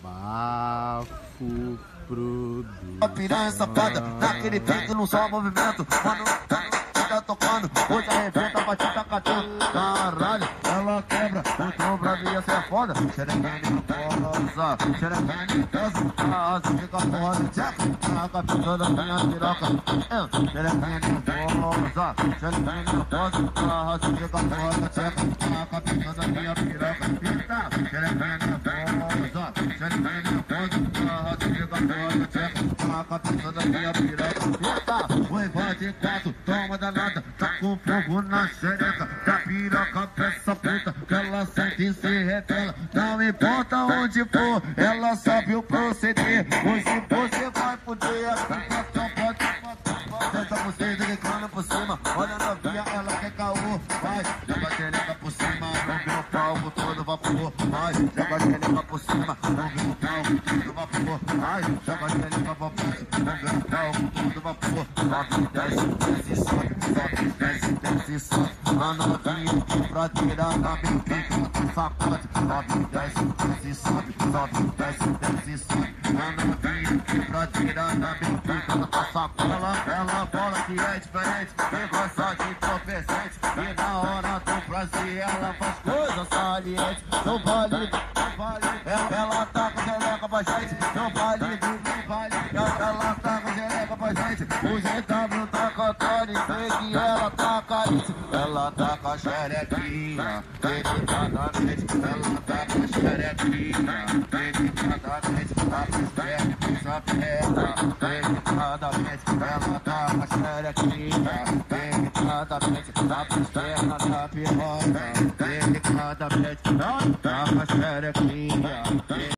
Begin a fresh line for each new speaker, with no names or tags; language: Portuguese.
Bafo produto.
A piranha safada, naquele pique não só movimento. Mano, tá tocando, hoje arrebenta, bate tá catando. Caralho, ela quebra, então pra mim essa é foda. Xerequene rosa, xerequene rosa, a asa fica foda. A capitã da minha piroca. Xerequene rosa, xerequene rosa, a asa fica foda. A capitã da minha piroca. Xerequene rosa, xerequene rosa, a asa fica foda. A capitã da minha piroca. O invade 4, toma danada, tá com fogo na xereca. Da piroca pra essa puta, que ela sente e se revela. Não importa onde for, ela sabe o proceder. Hoje você vai poder, a ficação pode. Senta você, delicando por cima. Olha a novinha, ela quer caô. Vai, joga a xereca por cima, não vê o palco todo vapor. Vai, joga a xereca por cima, não vê o palco todo vapor. Vai, joga a xereca por cima, não vê o palco todo vapor. Sobe, desce, sobe, sobe, desce, sobe. A novinha pra tirar na biquinha do sacode. Sobe, desce, sobe, sobe, desce, sobe. A novinha pra tirar na biquinha do sacode. Ela bola que é diferente, quem gosta de presente. E na hora do prazer ela faz coisas salientes. No vale, ela tá com geleca pra gente. No vale, ela tá com geleca pra gente. O GW tá cantando e sei que ela tá carente. Ela tá com a xerequinha, dedicadamente. Ela tá com a xerequinha, dedicadamente. Tá pros pés, pros aperta, dedicadamente. Ela tá com a xerequinha, dedicadamente. Tá pros pernas da piroca, dedicadamente. Tá com a xerequinha.